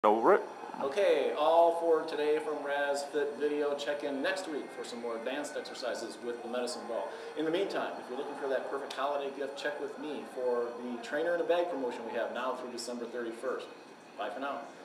Over it. Okay, all for today from RazFit Video. Check in next week for some more advanced exercises with the medicine ball. In the meantime, if you're looking for that perfect holiday gift, check with me for the trainer in a bag promotion we have now through December 31st. Bye for now.